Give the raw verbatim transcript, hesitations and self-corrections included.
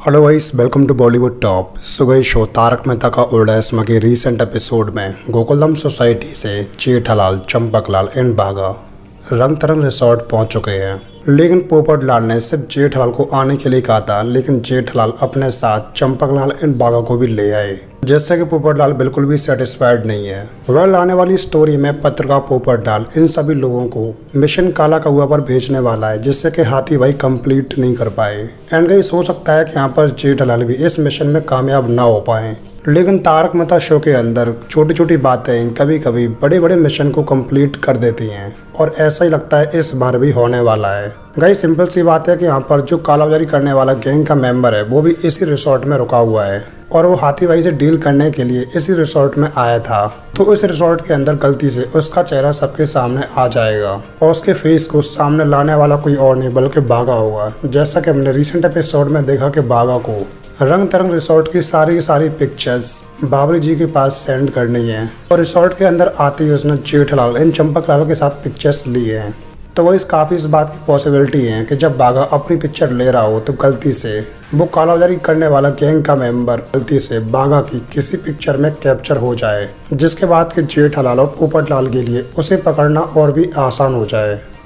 Hello guys, welcome to Bollywood top. सुबह show Taarak Mehta Ka Ooltah चश्मा के रीसेंट एपिसोड में गोकुलधाम सोसाइटी से जेठालाल, चंपकलाल एंड बाघा रंग तरंग रिसोर्ट पहुंच चुके हैं। लेकिन पोपटलाल ने सिर्फ जेठालाल को आने के लिए कहा था, लेकिन जेठालाल अपने साथ चंपकलाल एंड बाघा को भी ले आए, जिससे कि पोपटलाल बिल्कुल भी सेटिस्फाइड नहीं है। वह आने वाली स्टोरी में पत्रकार पोपटलाल इन सभी लोगों को मिशन काला कौआ पर भेजने वाला है, जिससे कि हाथी भाई कंप्लीट नहीं कर पाए। एंड गाइस, हो सकता है कि यहाँ पर जेठालाल भी इस मिशन में कामयाब ना हो पाए। लेकिन तारक मेहता शो के अंदर छोटी छोटी बातें कभी कभी बड़े बड़े मिशन को कंप्लीट कर देती हैं, और ऐसा ही लगता है इस बार भी होने वाला है। गाइस, सिंपल सी बात है कि यहाँ पर जो कालाबाजारी करने वाला गैंग का मेंबर है वो भी इसी रिसोर्ट में रुका हुआ है, और वो हाथी भाई से डील करने के लिए इसी रिसोर्ट में आया था। तो इस रिसोर्ट के अंदर गलती से उसका चेहरा सबके सामने आ जाएगा, और उसके फेस को सामने लाने वाला कोई और नहीं बल्कि बाघा होगा। जैसा कि हमने रिसेंट एपिसोड में देखा कि बाघा को रंग तरंग रिसोर्ट की सारी की सारी पिक्चर्स बाबरी जी के पास सेंड करनी है, और रिसोर्ट के अंदर आते ही उसने जेठालाल इन चंपकलाल के साथ पिक्चर्स ली हैं। तो वो इस काफ़ी इस बात की पॉसिबिलिटी है कि जब बाघा अपनी पिक्चर ले रहा हो तो गलती से वो कालाबाजारी करने वाला गैंग का मेंबर गलती से बाघा की किसी पिक्चर में कैप्चर हो जाए, जिसके बाद कि जेठालाल और पोपटलाल के लिए उसे पकड़ना और भी आसान हो जाए।